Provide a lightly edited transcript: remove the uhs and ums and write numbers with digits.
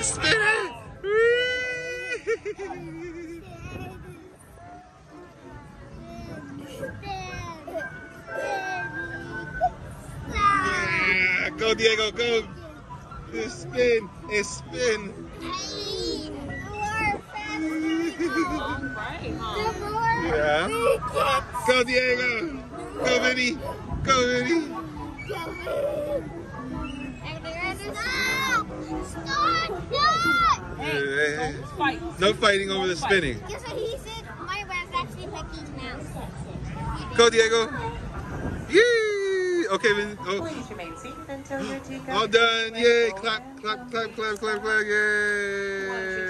Spin it! Yeah, go Diego, go! It's spin, it's spin. Yeah. Go Diego! Go Vinny! Go Vinny! Hey, no fighting over the spinning. Guess what he said? My man's actually Becky's mouse. Go Diego! Yee! Okay, Vinny. Oh. Please remain seated until your tea All done! Yay! Clap, clap, clap, clap, clap, clap! Yay!